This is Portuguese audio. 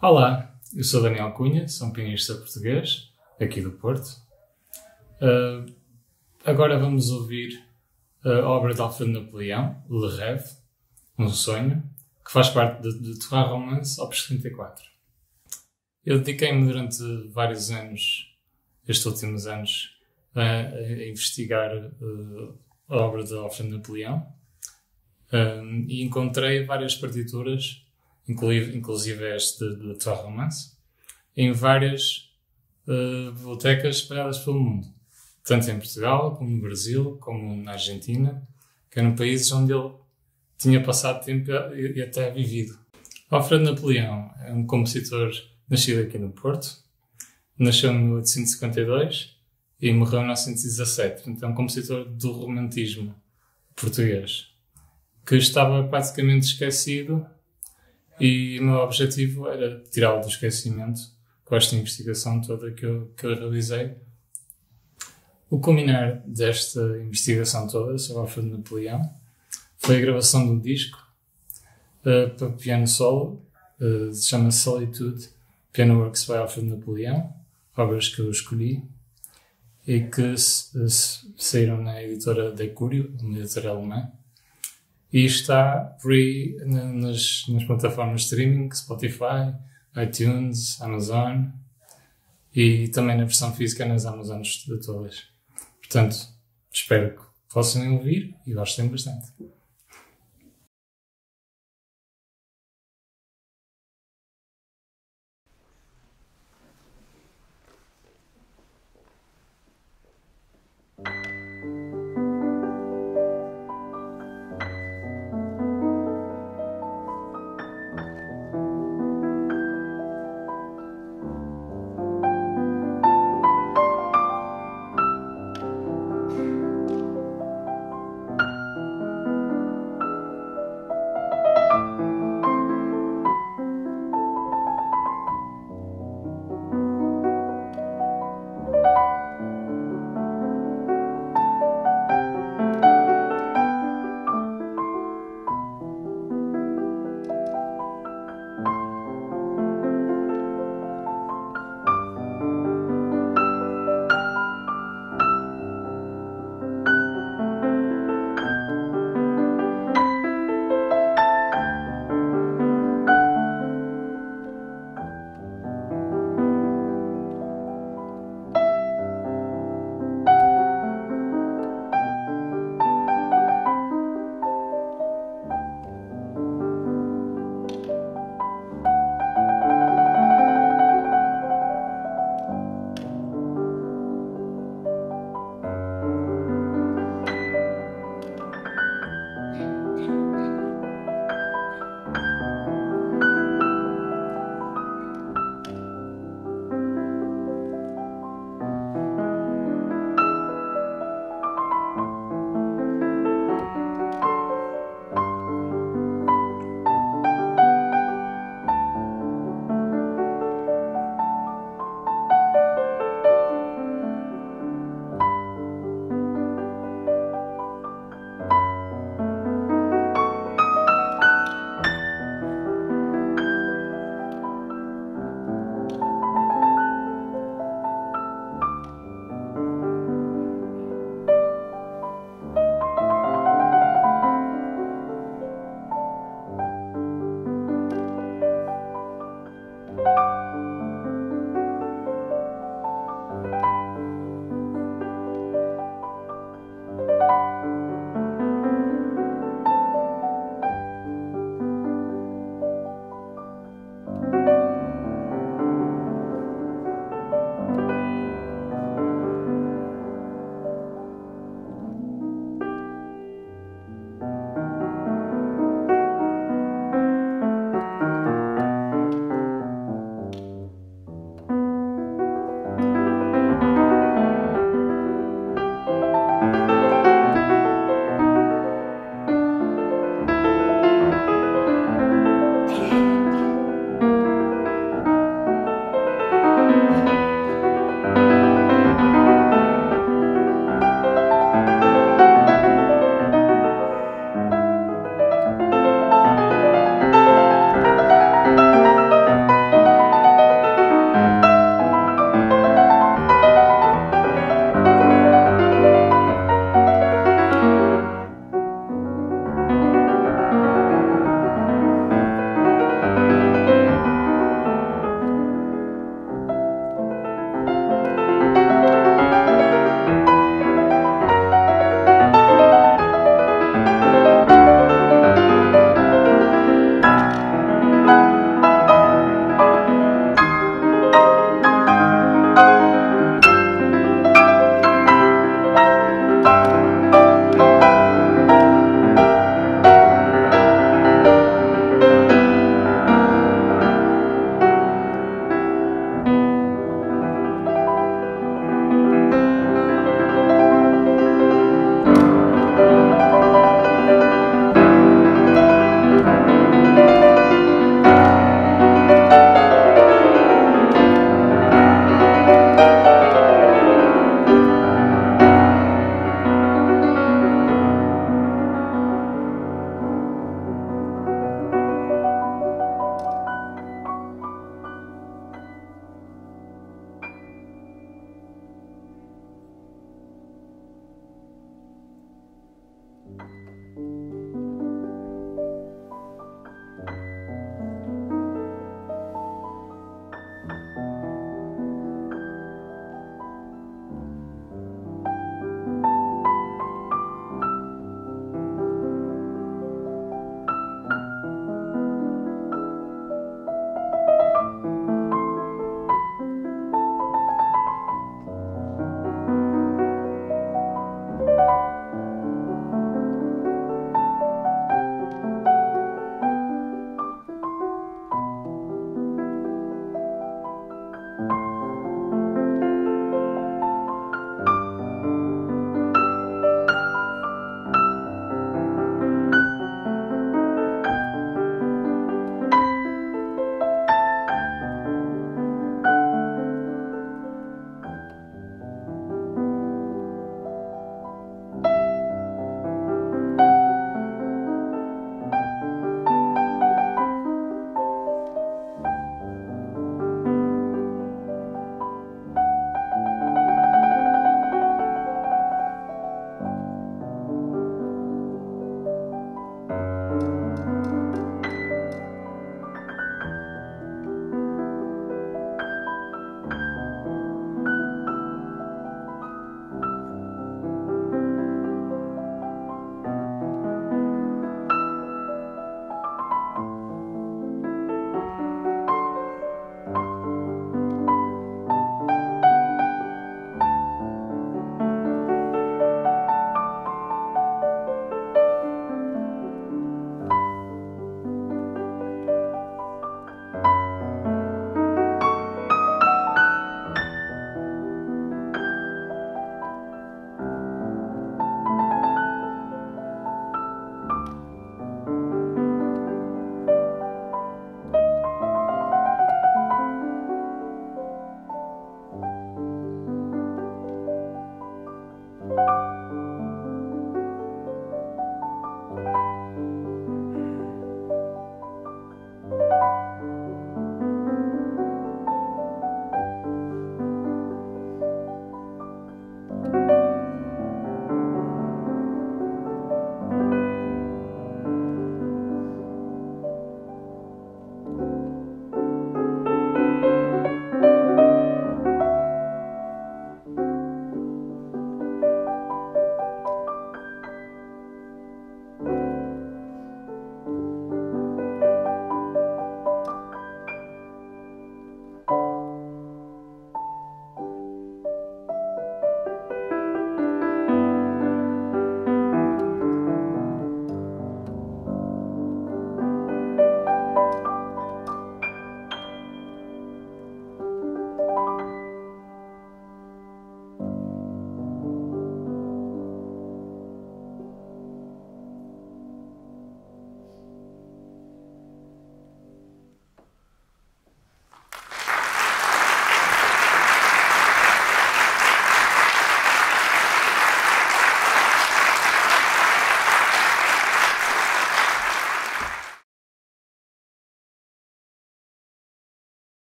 Olá, eu sou Daniel Cunha, sou um pianista português, aqui do Porto. Agora vamos ouvir a obra de Alfredo Napoleão, Le Rêve, Um Sonho, que faz parte de Trois Romances, Opus 34. Eu dediquei-me durante vários anos, estes últimos anos, a investigar a obra de Alfredo Napoleão e encontrei várias partituras, inclusive este de Trois Romances, em várias bibliotecas espalhadas pelo mundo, tanto em Portugal, como no Brasil, como na Argentina, que eram países onde ele tinha passado tempo e até vivido. Alfredo Napoleão é um compositor nascido aqui no Porto, nasceu em 1852 e morreu em 1917, então é um compositor do romantismo português, que estava praticamente esquecido, e o meu objetivo era tirá-lo do esquecimento com esta investigação toda que eu realizei. O culminar desta investigação toda sobre Alfredo Napoleão foi a gravação de um disco para piano solo, se chama Solitude, Piano Works by Alfredo Napoleão, obras que eu escolhi e que saíram na editora Decurio, uma editora alemã, e está por aí nas plataformas de streaming, Spotify, iTunes, Amazon, e também na versão física nas Amazonas todas. Portanto, espero que possam ouvir e gostem bastante.